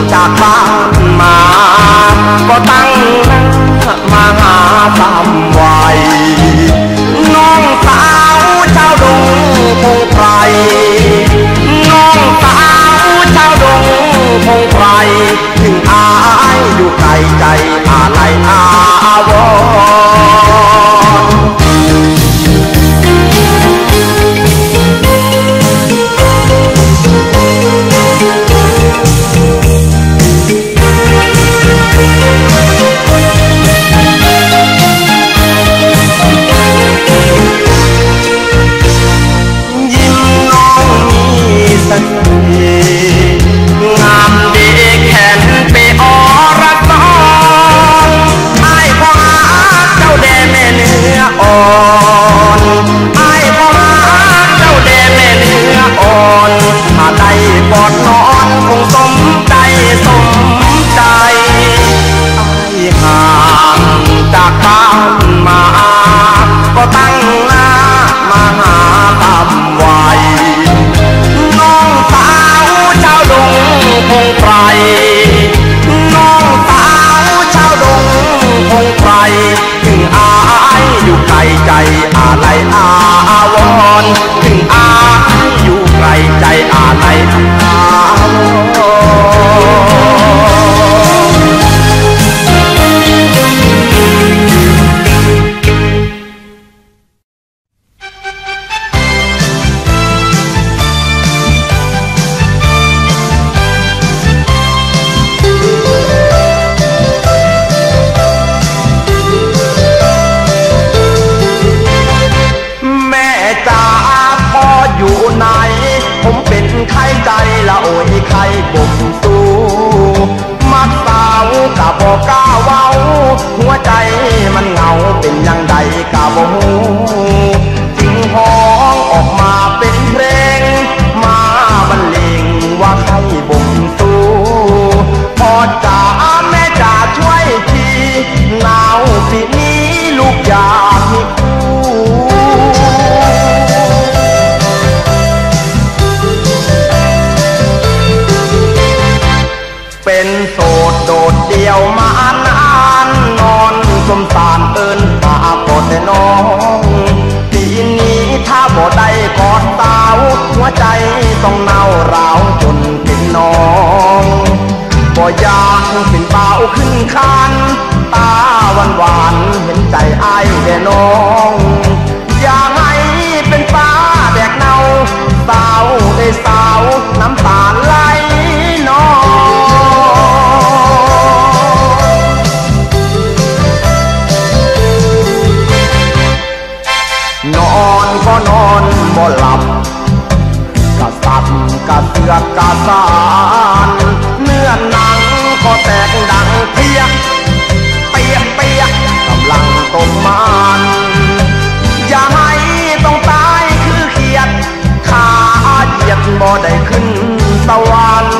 จากบ้านมาก็ตั้งมาหาตามวัยน้องสาวชาวดงพงไพรน้องสาวชาวดงพงไพรถึงอายอยู่ไกลใจอะไรอาวรงามดีแขนไปอรักษาไอ้พ่อเจ้าแด่แม่เนื้ออ่อนไอ้พ่อเจ้าแด่แม่เนื้ออ่อนถ้าได้ปอดนอนคงสมใจสมใจไอ้ห่างจากบ้านมาก็ตั้งหน้ามาหาตามวัยน้องสาวชาวดงพงไพรน้องสาวชาวดงพงไพรถึงอายอยู่ไกลใจอะไรอาวรถึงอายอยู่ไกลใจอะไรอาวรผมเป็นไข้ใจละโอยไข้บ่มสู้มักสาวกะบอกกล้าเว้าหัวใจมันเหงาเป็นยังใดกะบ่ฮู้จึงห้องออกมาเป็นเพลงมาบรรเลงว่าไข้บ่มสู้พ่อจ๋าแม่จ๋าช่วยทีหนาวปีนี้ลูกอยากมีคู่เป็นโสดโดดเดี่ยวมานานนอนสมสารเอิญปากกอดแต่น้องปีนี้ถ้าบ่ได้กอดสาวหัวใจต้องเน่าร้าวจนเป็นน้องบ่อยากเป็นเบาขึ้นคานตาหวานเห็นใจอ้ายแต่น้องอย่าให้เป็นฟ้าแดกเน่าสาวได้สาวน้ำตาไหลน้องนอนก็นอนบ่หลับกะสับกะเสือกกะสานเนื้อหนังก็แตกดังเปียกเปียกเปียกกำลังต้มมันอย่าให้ต้องตายคือเขียดขาเหยียดบ่ได้ขึ้นสวรรค์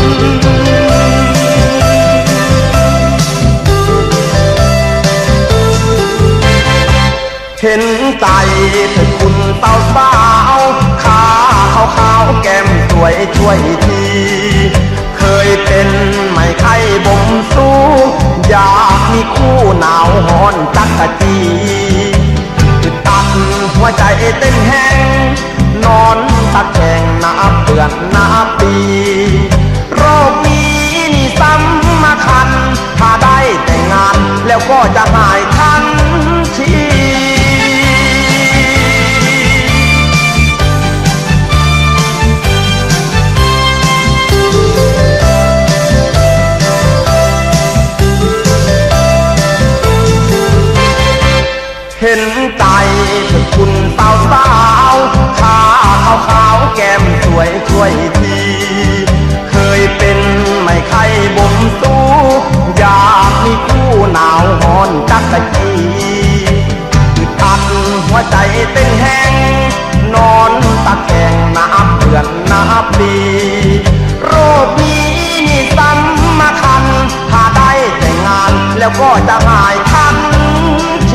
เห็นใจถึงคุณเต้าสาวขาขาวๆแก้มสวยช่วยทีเคยเป็นไม่ไข้บ่มสู้อยากมีคู่หนาวฮ้อนจักกะจีคือตัดหัวใจเต้นแห้งนอนตะแคงนับเดือนนับปีโรคนี้นี่ซ้ำมาคันถ้าได้แต่งงานแล้วก็จะหายทันทีเห็นใจถึงคุณสาวสาวขาขาวๆแก้มสวยช่วยทีเคยเป็นไม่ไข้บ่มสู้อยากมีคู่หนาวฮ้อนจักกะจีอึดอัดหัวใจเต้นแห้งนอนตะแคงนับเดือนนับปีโรคนี้นี่ซ้ำมาคันถ้าได้แต่งงานแล้วก็จะหายทันที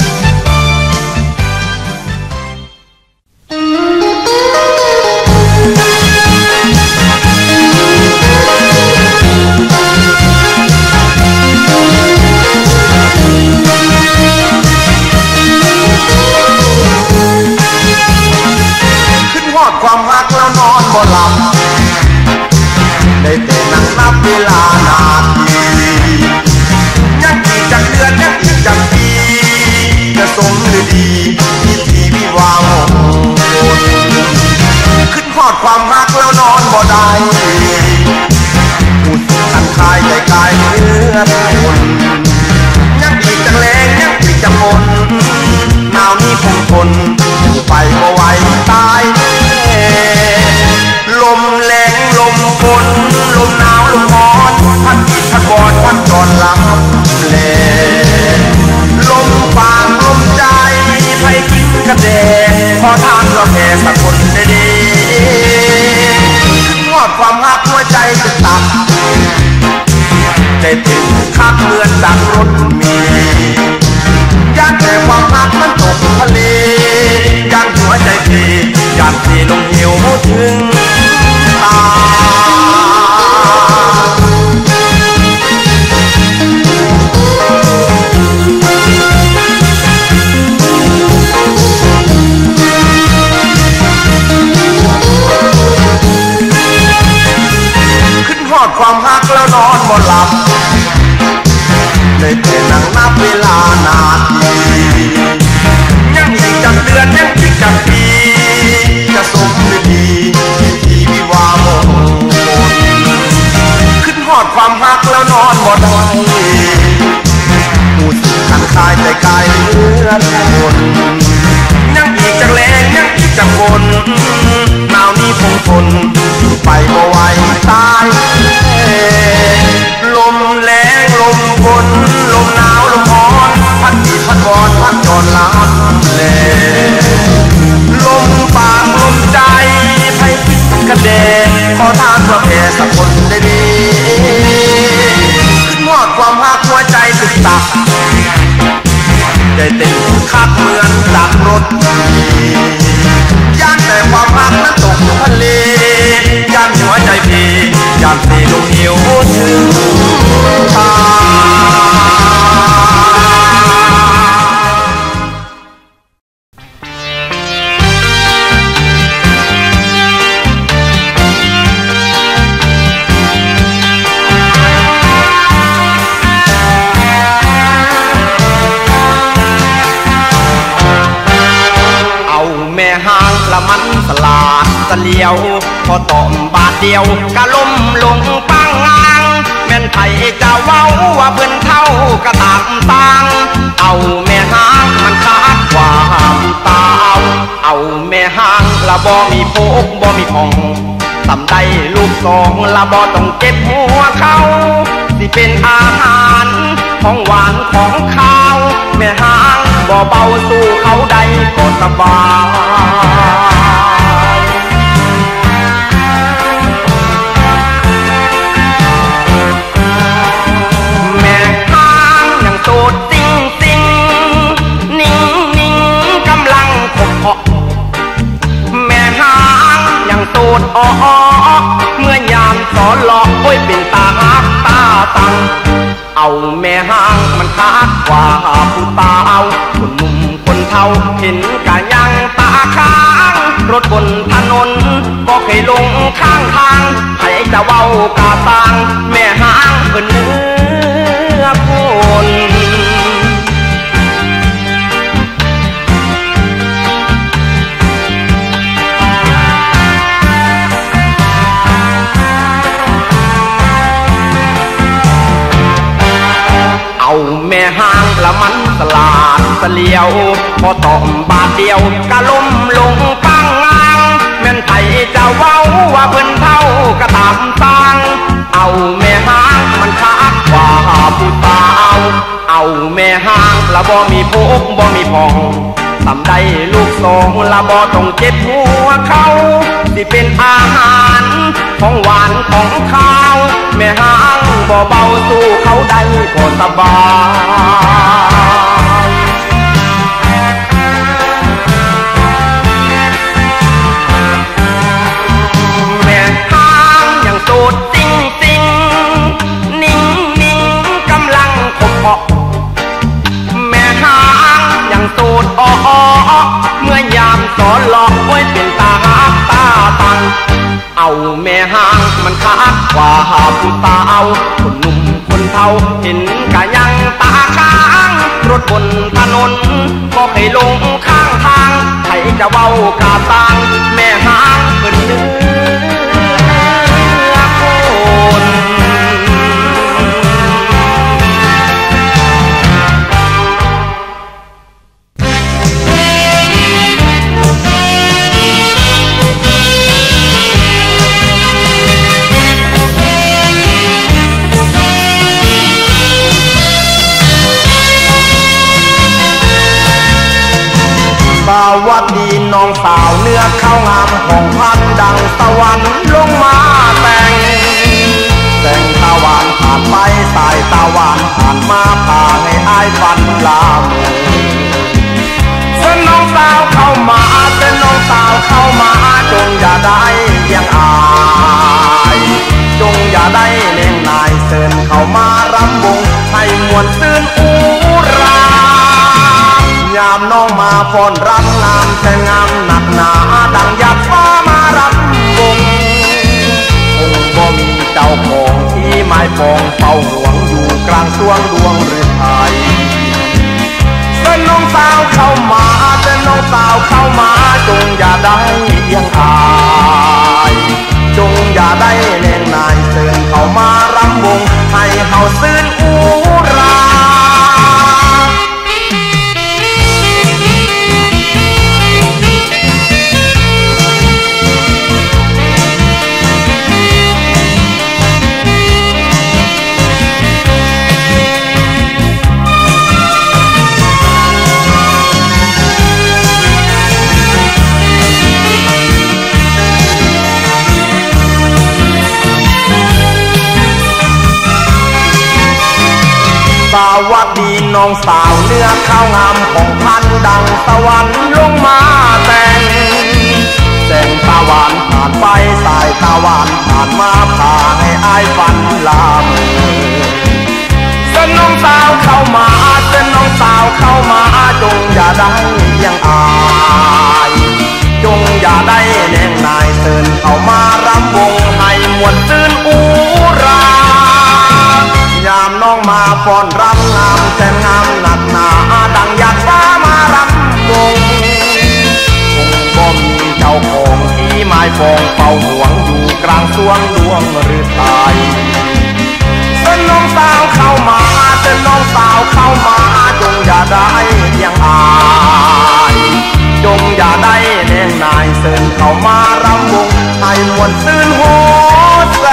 เอดความรักแล้วนอนบ่หลับได้แต่นั่งนับเวลานาทียังอีกจากเดือนยังอีกจากปีจะสมหรือดีพิธีวิวาห์มงคลขึ้นทอดความรักแล้วนอนบ่ได้พูดทันคายใจกายเนื้อคนยังอีกจากแรงยังอีกจากมนหนาวนี้คงทนอยู่ไปบ่ไหวตายลมแรงลมฝนลมหนาวลมร้อนพัดอีกพัดบอดพัดจอนหลังแลลมปากลมใจไฟกินกระแดขอทานเราแค่สักคนได้ดีทอดความรักหัวใจสุดตักใจถึงคักเหมือนดังรถมีย่านแต่ความรักมันตกทะเลย่านหัวใจเพย่านที่ลงหิวถึงตาขึ้นหอดความรักแล้วนอนบ่หลับได้แต่นั่งนับเวลานาทียังอีกจากเดือนยังอีกจากปีจะสมหรือดีพิธีวิวาห์มงคลขึ้นหอดความรักแล้วนอนบ่ได้พูดทันคายใจกายเนื้อคนยังอีกจากแรงยังอีกจากฝนหนาวนี้คงทนอยู่ไปบ่ไหวตายลมแรงลมฝนลมหนาวลมร้อนพัดอีกพัดบอดพัดจอนหลังแลลมปากลมใจไฟกินกระเดงขอทานเพื่อแผ่สักคนได้ดีขึ้นหอดความรักหัวใจตึกตักใจเต้นคักเหมือนดังรถย่านแต่ความรักนั้นตกทะเลย่านหัวใจเพย่านที่ลงหิวถึงตาละมันสลาดเสลียวพอต่อมบาทเดียวกะล้มลงปังงางแม่นไผจะเว้าว่าเพิ่นเท่ากะตามตังเอาแม่หางมันขาดความตาวเอาแม่หางละบ่มีโพกบ่มีของสำได้ลูกสองละบ่ต้องเก็บหัวเขาสิเป็นอาหารของหวานของข้าวแม่หางบ่เบาสู้เขาได้ก็สบายแม่หางยังโสดติงติงนิ่งนิ่งกำลังขบเพาะแม่หางยังโสดอ้อเมื่อยามสอนหลอกโอ้ยเป็นตาฮักตาตังเอาแม่หางมันขาดกว่าผู้ตาวคนหนุ่มคนเฒ่าเห็นกะยังตาค้างรถบนถนนก็เคยลงข้างทางใครจะเว้ากะตังแม่หางเพิ่นเนื้อคนเอาแม่หางละมันสลาดเสลียวพอต่อมบาทเดียวกะล้มลงปังงางแม่นไผจะเว้าว่าเพิ่นเท่ากะตามตังเอาแม่หางมันขาดกว่าผู้ตาวเอาแม่หางละบ่มีโพกบ่มีพองสำได้ลูกสองละบ่ต้องเจ็บหัวเขาสิเป็นอาหารของหวานของข้าวแม่หางบ่เบาสู้เขาได้ก็สบายแม่หางยังโสดติงติงนิ่งนิ่งกำลังขบเพาะแม่หางยังโสดอ้อเมื่อยามสอนหลอกไว้เป็นตาฮักตาาแม่ห้างมันคักกว่าผู้สาวคนหนุ่มคนเฒ่าเห็นกะยังตาค้างรถบนถนนก็ให้ลงข้างทางใครจะเว้ากาตางแม่ห้างเพิ่นเนื้อคนสวัสดีน้องสาวเนื้อข้าวงามของพันดังตะวันลงมาแต่งตะวันผ่านไปสายตะวันผ่านมาพาให้อายฝันลามเส้นน้องสาวเข้ามาเส้นน้องสาวเข้ามาจงอย่าได้ยังอายจงอย่าได้เล่งนายเส้นเข้ามารำวงให้มวลซื่นอูรายามน้องมาฟ้อนรำงามแต่งามหนักหนาดังหยาดฟ้ามารำวงคงบ่มีเจ้าของที่ไม้ปองเฝ้าห่วงอยู่กลางสวงดวงหรือไทยเส้นน้องสาวเข้ามาเส้นน้องสาวเข้ามาจงอย่าได้ยังอายจงอย่าได้เล่นนายเส้นเข้ามารำวงให้เฮาซื่นอูราสวัสดีน้องสาวเนื้อข้าวงามของพันดังตะวันลงมาแต่งตะวันผ่านไปสายตะวันผ่านมาพาให้อายฝันลามเส้นน้องสาวเข้ามาเส้นน้องสาวเข้ามาจงอย่าได้ยังอายจงอย่าได้แนงนายเส้นเข้ามารำวงให้มวลซื่นอูรายามน้องมาฟ้อนรำงามแต่งามหนักหนาดังหยาดฟ้ามารำวงคงบ่มีเจ้าของที่ไม้ปองเฝ้าห่วงอยู่กลางสวงดวงหรือไทยเส้นน้องสาวเข้ามาเส้นน้องสาวเข้ามาจงอย่าได้ยังอายจงอย่าได้แนงนายเส้นเข้ามารำวงให้มวลซื่นโหดแส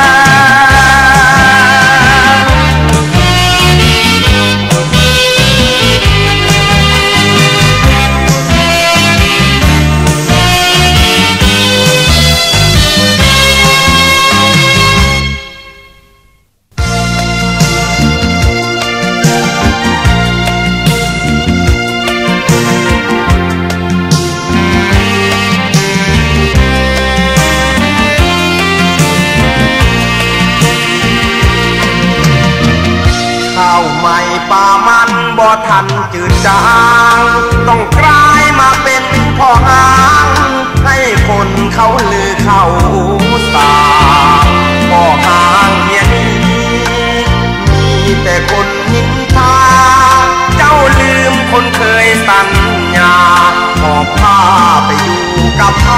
ป่ามันบ่ทันจืดจางต้องกลายมาเป็นพ่อหางให้คนเขาลือเข้าสาพ่อหางเมียนี้มีแต่คนนินทาเจ้าลืมคนเคยสัญญาหอบผ้าไปอยู่กับใคร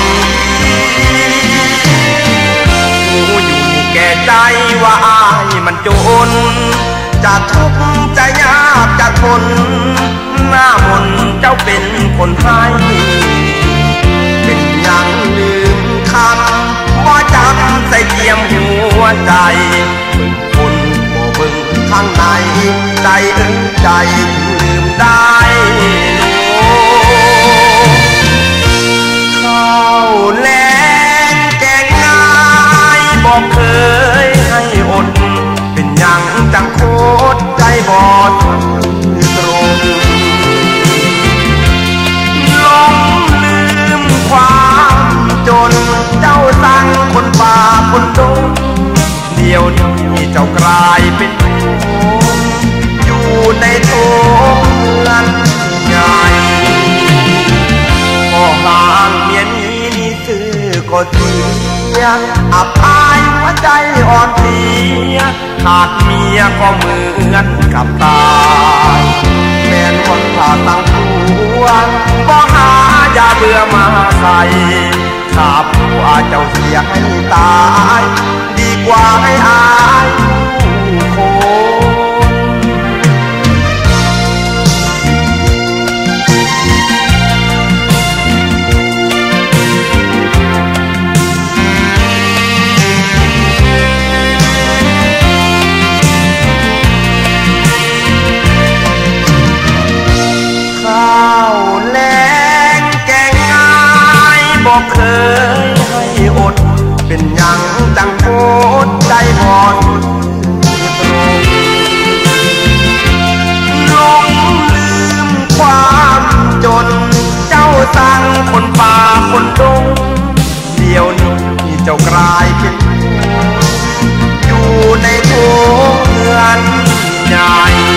รู้อยู่แก่ใจว่าอายมันจนจะทุกข์จะยากจะทนหน้ามนเจ้าเป็นคนให้เป็นยังลืมคำว่าจำใส่เจียมหัวใจเบิ่งคนบ่เบิ่งข้างในใจใจลืมได้ข้าวแลงแกงง่ายบอกเคยให้อดเป็นยังจังโคตรใจบอดตรงลงลืมความจนเจ้าสั่งคนป่าคนดงเดียวนี้เจ้ากลายเป็นคนอยู่ในโถงเงินใหญ่พ่อหางเมียนี้นี่คือก็จริงยอับอายหัวใจอ่อนเพลียขาดเมียก็เหมือนกับตายแม่นคนผ่าตั้งตัวก็หายาเบื่อมาใส่ข้าผัวเจ้าเสียให้ตายดีกว่าให้อายผู้ข้าวแลงแกงง่ายบอกเคยให้อดเป็นยังจังโคตรใจบอดหลงลืมความจนเจ้าสั่งคนป่าคนดงเดี๋ยวนี้เจ้ากลายเป็นอยู่ในโถเรือนใหญ่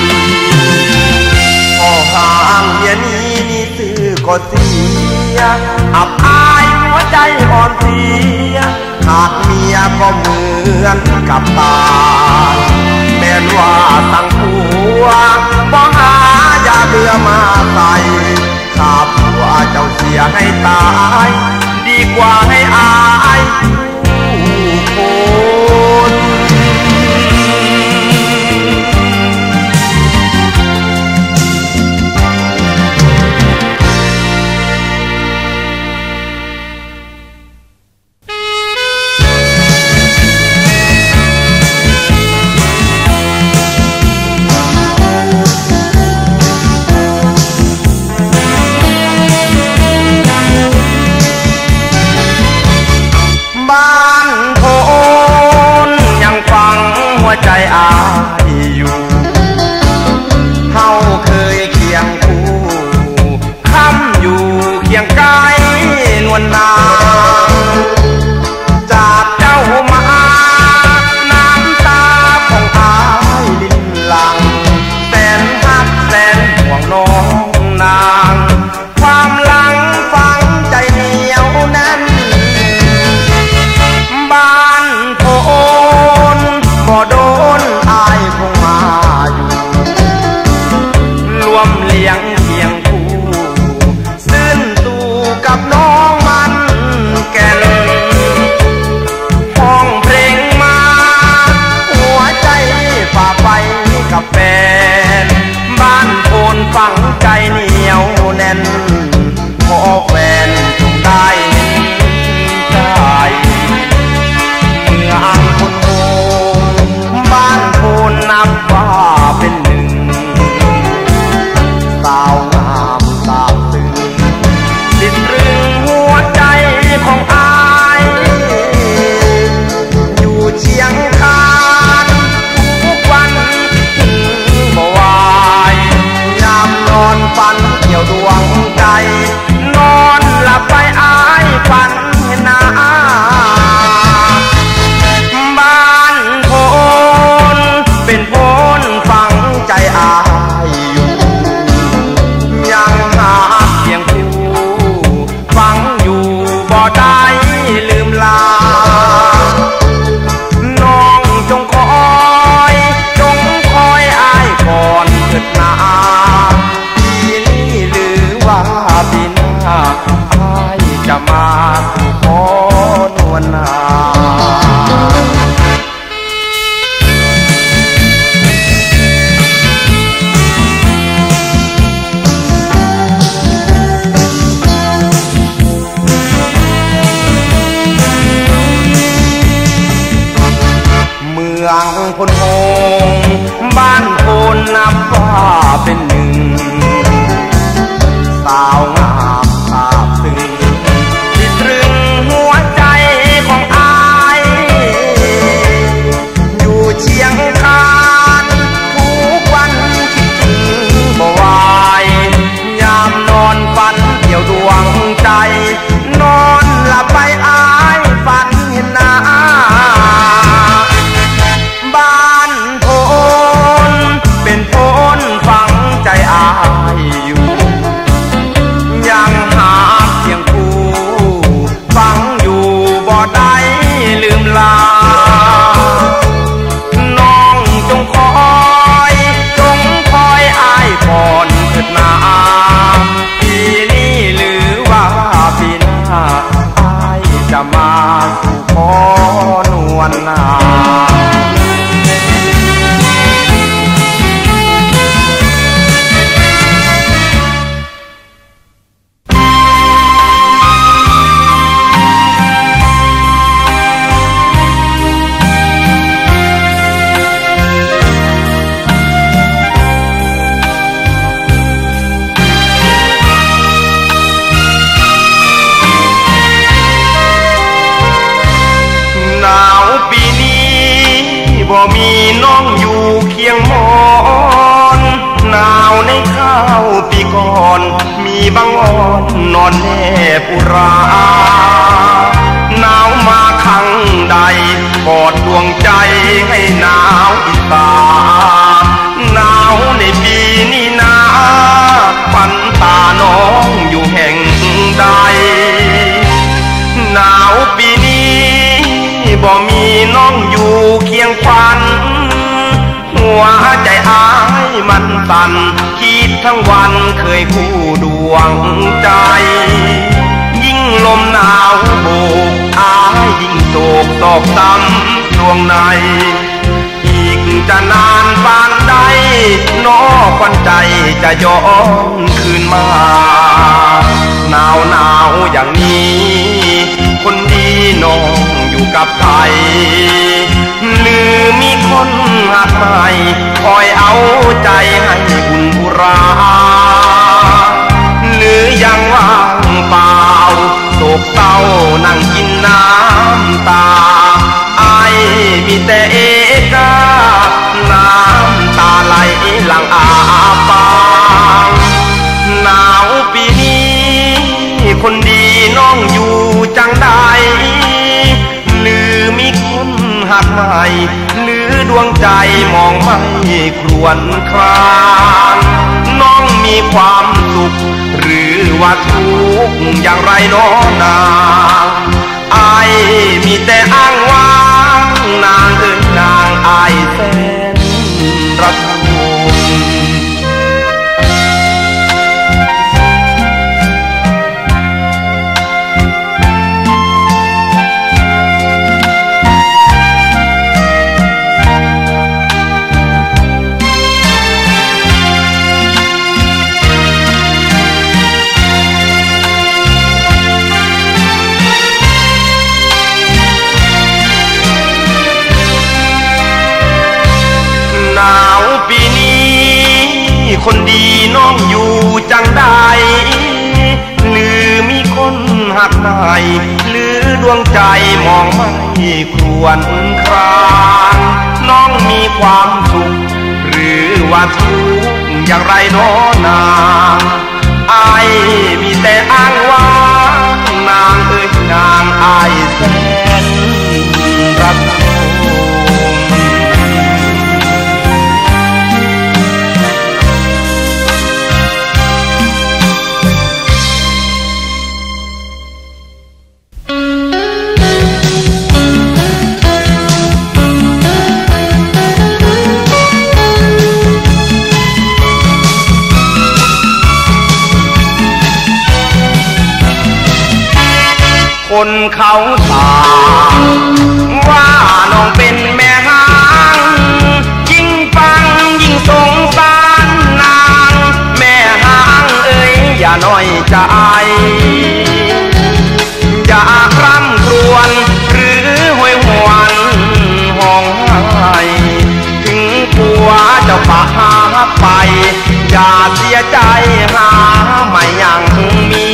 พ่อห่างเมียนี้นี่ซื้อก็เสียอับอายหัวใจอ่อนเพลียขาดเมียก็เหมือนกับตายแม้นว่าตั้งผัวบ่หายาเบื่อมาใส่ข้าผัวเจ้าเสียให้ตายดีกว่าให้อายผู้คนใจอายอยู่เฮาเคยเคียงคู่ค้ำอยู่เคียงกายนวลนางจากเจ้ามาน้ำตาของอายลิ้นหลังแสนฮักแสนห่วงน้องนางความหลังฝังใจเหนียวแน่นบ้านโพนบ่โดนอายคงมาอยู่รวมเลี้ยงเคียงคู่ซื่นตู่กับน้องมันแก่นห้องเพลงมาหัวใจฝ่าไปกับแฟนบ้านโพนฝังใจเหนียวแน่นขอแฟนจงได้ใจเมื่ออ่างคนโหบ้านโพนนับว่าเป็นหนึ่งสาวงามสาบซึ้งสิ้นรึงหัวใจของอายอยู่เชียงคานทุกวันบ่วายยามนอนฝันเกี่ยวดวงใจนอนหลับไปอายฝันเห็นหน้าบ้านโพนเป็นโพนฝังใจอายอยู่ยังหาเพียงคู่ฝังอยู่บ่ได้ลืมลาน้องจงคอยอายก่อนเถิดนาปีนี้หรือว่าปีหน้าอายจะมาขอนวลนา องพลโฮงบ้านโพนนับว่าเป็นหนึ่งสาวงามภาพซึ้งที่ตรึงหัวใจของอายจะมาสู่ขอนวลนาบ่มีน้องอยู่เคียงหมอนหนาวในข้าวปีก่อนมีบางอ่อนนอนแนบอุราหนาวมาครั้งใดกอดดวงใจให้หนาวอีตาหนาวในปีนี้นาฝันตาน้องอยู่แห่งใดหนาวปีนี้บ่มีน้องอยู่เคียงฝันหัวใจอ้ายมันสั่นคิดทั้งวันเคยคู่ดวงใจยิ่งลมหนาวโบกอ้ายยิ่งโศกตอกซ้ำดวงในอีกจะนานปานใดน้อควันใจจะย้อนคืนมาหนาวอย่างนี้คนดีน้องอยู่กับใครหรือมีคนหักใหม่คอยเอาใจให้อุ่นบุราหรือยังว่างเปล่าโศกเศร้านั่งกินน้ำตาไอ้มีแต่เอกาน้ำตาไหลหลังอาปากหนาวปีนี้คนดีน้องอยู่จังใดหรือมีคนหักใหม่หรือดวงใจมองไม่ครวญครางน้องมีความสุขหรือว่าทุกข์อย่างไรน้องนางอายมีแต่อ้างว้างนางเอ๋ยนางอายแสนรักคนดีน้องอยู่จังใดหรือมีคนหักใหม่หรือดวงใจมองไม่ครวญครางน้องมีความสุขหรือว่าทุกข์อย่างไรน้อนางอายมีแต่อ้างว่านางเอ๋ยนางอายแสนรักคนเขาสางว่าน้องเป็นแม่หางยิ่งฟังยิ่งสงสารนางแม่หางเอ้ยอย่าน้อยใจอย่าคร่ำครวญหรือหวยหวนห้องไห้ถึงผัวเจ้าป่าหาไปอย่าเสียใจหาไม่ยังมี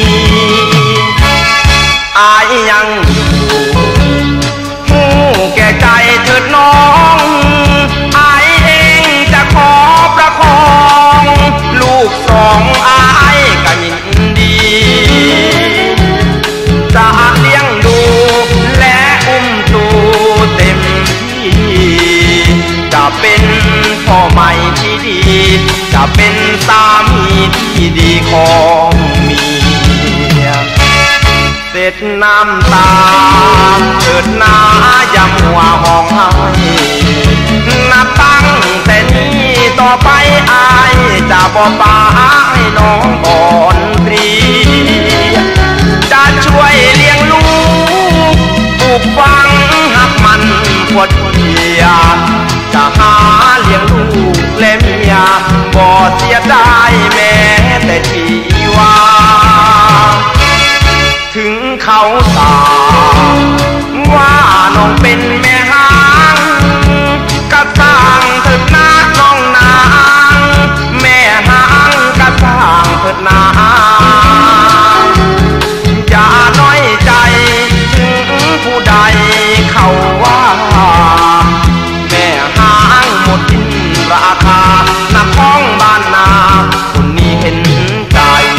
อายยังอยู่หูแก่ใจเถิดน้องอายเองจะขอประคองลูกสองอายก็ยินดีจะเลี้ยงดูและอุ้มตูเต็มที่จะเป็นพ่อใหม่ที่ดีจะเป็นสามีที่ดีของเมียเสร็จน้ำตาเถิดนาอย่ามัวห้องไห้นับตั้งแต่นี้ต่อไปอายจะบ่ปาให้น้องอ่อนเพลียจะช่วยเลี้ยงลูกสาว่าน้องเป็นแม่หางกระสร้างเถิดนาน้องนางแม่หางกระสร้างเถิดนาอย่าน้อยใจถึงผู้ใดเขาว่าแม่หางหมดสิ้นราคานับท้องบ้านนาคนนี้เห็นใจ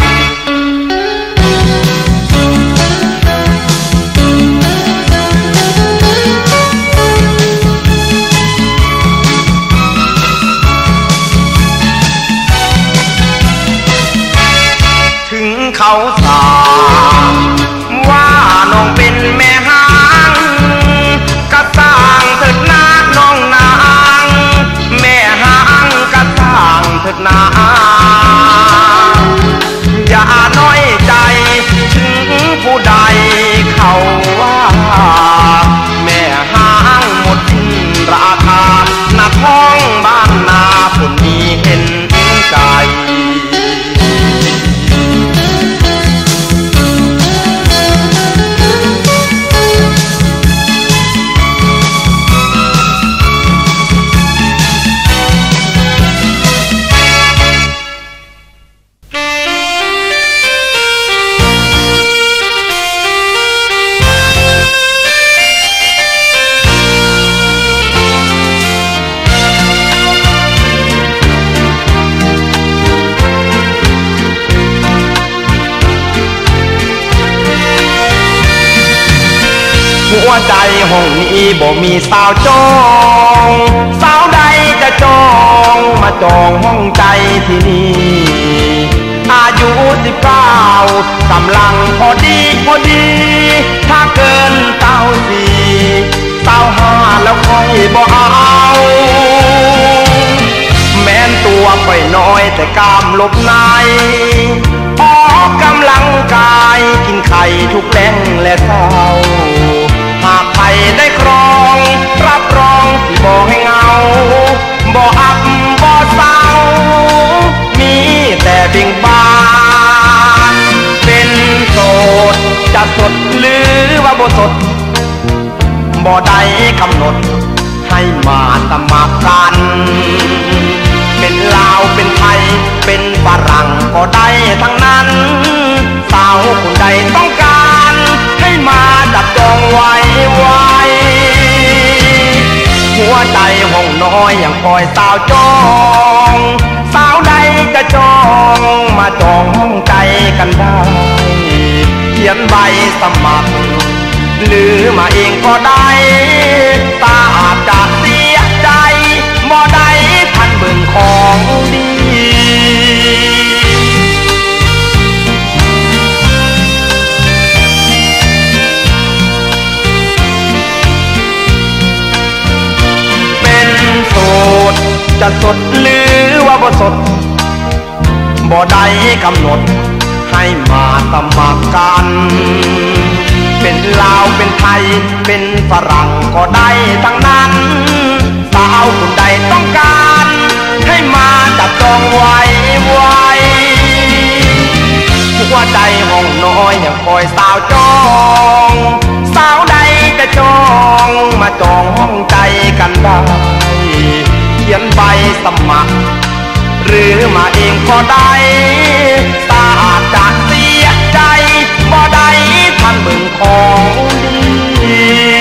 ถึงเขาสาว่าน้องเป็นแม่หางกระสร้างเถิดนาน้องนางแม่หางกระสร้างเถิดนาอย่าน้อยใจถึงผู้ใดเขาว่าแม่หางหมดสิ้นราคาหน้าท้องบ้านนาคนนี้เห็นใจหัวใจห้องนี้บ่มีสาวจองสาวใดจะจองมาจองห้องใจที่นี่อายุ19กำลังพอดีพอดีถ้าเกิน94 95แล้วค่อยบ่เอาแม้นตัวค่อยน้อยแต่กล้ามลบในออกกำลังกายกินไข่ทุกแลงและเช้าหากใครได้ครองรับรองสิบ่ให้เงาบ่อับบ่เศร้ามีแต่เบ่งบานเป็นโสดจะสดหรือว่าบ่สดบ่ได้กำหนดให้มาสมัครกันเป็นลาวเป็นไทยเป็นฝรั่งก็ได้ทั้งนั้นสาวคนใดต้องการให้มาจับจองไว้หัวใจห้องน้อยยังคอยสาวจองสาวใดจะจองมาจองห้องใจกันได้เขียนใบสมัครหรือมาเองก็ได้ตาอาจจะเสียใจบ่ได้ทันเบิ่งของดีโสดจะสดหรือว่าบ่สดบ่ได้กำหนดให้มาสมัครกันเป็นลาวเป็นไทยเป็นฝรั่งก็ได้ทั้งนั้นสาวคนใดต้องการให้มาจับจองไว้หัวใจห้องน้อยยังคอยสาวจองสาวใดจะจองมาจองห้องใจกันได้เขียนใบสมัครหรือมาเองก็ได้ตาอาจจะเสียใจบ่ได้ทันเบิ่งของดี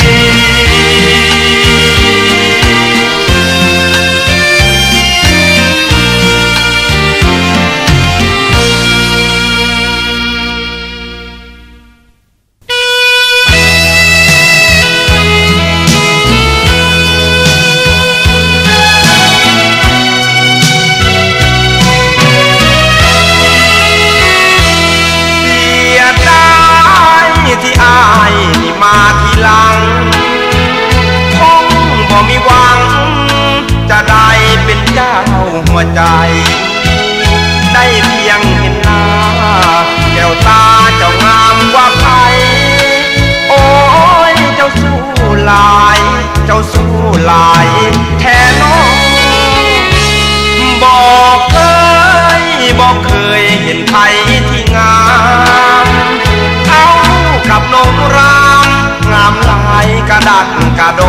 มาทีหลังคงบ่มีหวังจะได้เป็นเจ้าหัวใจได้เพียงเห็นหน้าแก้วตาเจ้างามกว่าใครโอ้ยเจ้าสู้หลายเจ้าสู้หลายแท้น้องบอกเคยเห็นใครที่งามเอากับน้องลัดกระโด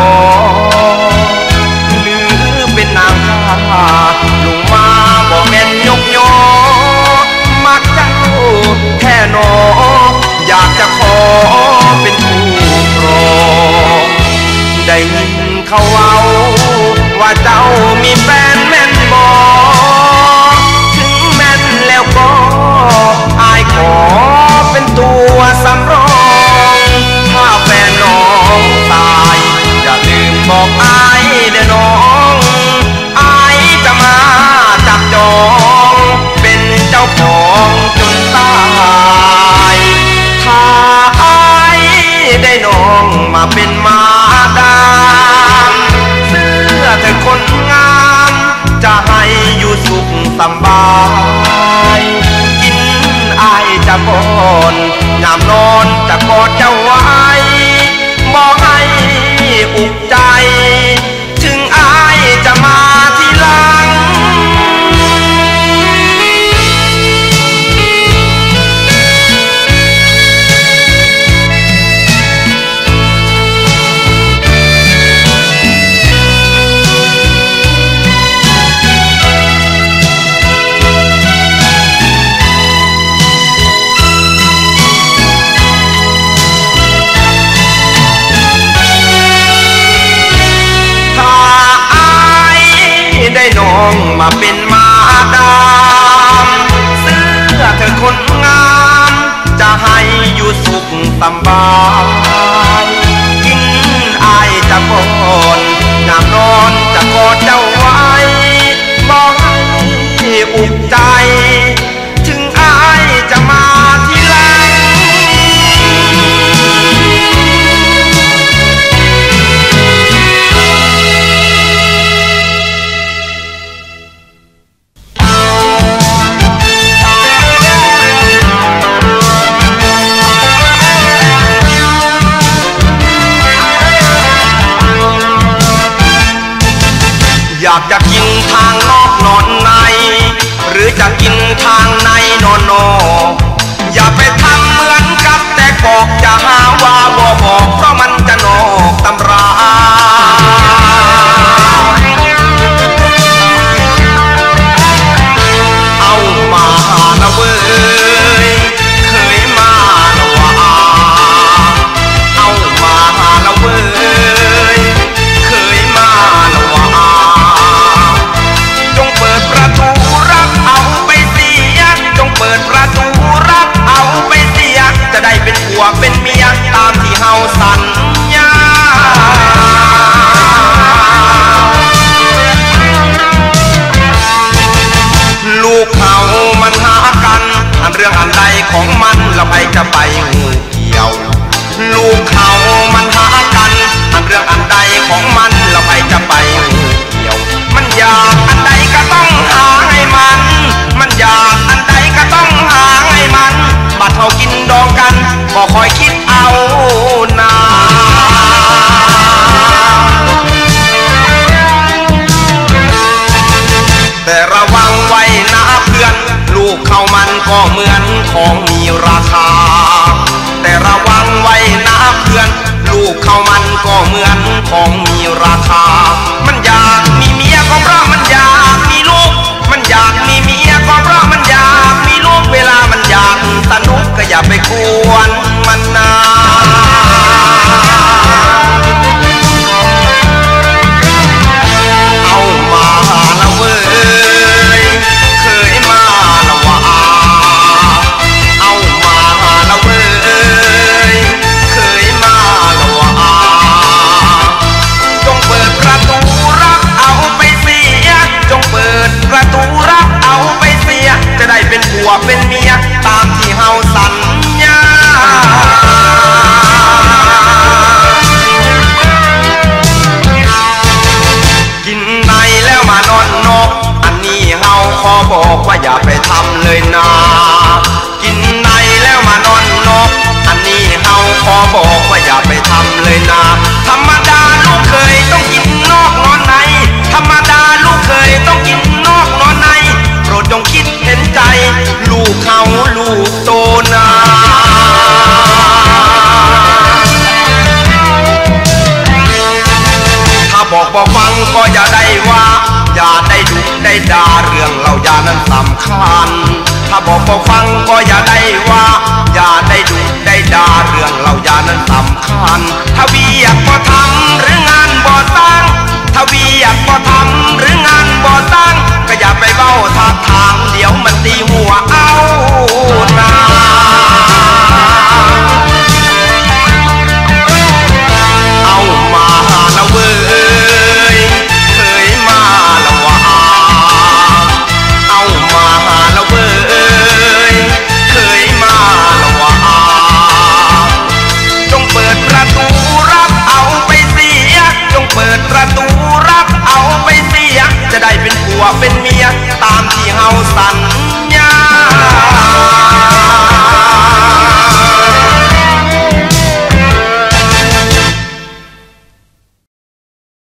หรือเป็นนางฟ้าลุงมาบอกแม่นยกโยมักเจ้าแค่นออยากจะขอเป็นคู่ครองได้ยินเขาเว้าว่าเจ้ามีแฟนแม่นบ่ถึงแม่นแล้วก็อายขอเป็นตัวสำรองถ้าแฟนน้องตายอย่าลืมบอกอายเด้อน้องอายจะมาจับจองเป็นเจ้าของจนตายถ้าอายได้น้องมาเป็นมาดามเสื้อเธอคนงามจะให้อยู่สุขสบายกินอายจะป้อนยามนอนจะกอดเจ้าไว้บอกให้อุกใจถึงอายจะมาทีหลังได้น้องมาเป็นมาดามเสื้อเธอคนงามจะให้อยู่สุขสบายกินอายจะป้อนยามนอนจะกอดเจ้าไว้บอกให้อุกใจถึงอายจะมาทีหลังอยากจะกินทางนอกนอนในหรือจะกินทางในนอนนอกอย่าไปทำเหมือนกับแต่กอกจะหาว่าบอกเพราะมันจะนอกตำราเอามาละเว้ยเคยมาละว่าเอามาละเว้ยเคยมาละว่าจงเปิดประตูรับเอาไปเสียจงเปิดประตูรับเอาไปเสียจะได้เป็นผัวเป็นเมียตามที่เฮาสัญญาลูกเขามันหากันอันเรื่องอันใดของมันแล้วใครจะไปงูเกี่ยวลูกเขามันหากันอันเรื่องอันใดของมันแล้วใครจะไปงูเกี่ยวมันอยากอันใดก็ต้องหาให้มันอยากอันใดก็ต้องหาให้มันบัดเฮากินดองกันก็คอยคิดเอานาแต่ระวังไว้นะเพื่อนลูกเขามันก็เหมือนของมีราคาแต่ระวังไว้นะเพื่อนลูกเขามันก็เหมือนของมีราคามันอยากมีเมียก็เพราะมันอยากมีลูกมันอยากมีเมียก็เพราะมันอยากมีลูกเวลามันอยากสนุกก็อย่าไปกวนมันนะเอามาละเว้ยเคยมาละว่าเอามาละเว้ยเคยมาละว่าจงเปิดประตูรับเอาไปเสียจงเปิดประตูรับเอาไปเสียจะได้เป็นผัวเป็นเมียตามที่เฮาสัญญาก็อย่าได้ว่าอย่าได้ดุได้ด่าเรื่องเราอย่านั้นสำคัญถ้าบอกฟังก็อย่าได้ว่าอย่าได้ดุได้ด่าเรื่องเราอย่านั้นสำคัญทวี